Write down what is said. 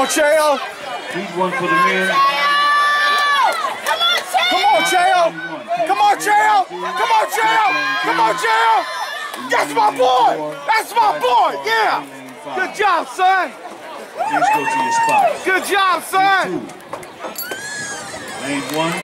Chaio. He's one for the men. Come on, Chaio. Come on, Chaio. Come on, Chaio. Come on, Chaio. That's my boy. That's my boy. Yeah. Good job, son. Please go to your spot. Good job, son. Lane 1.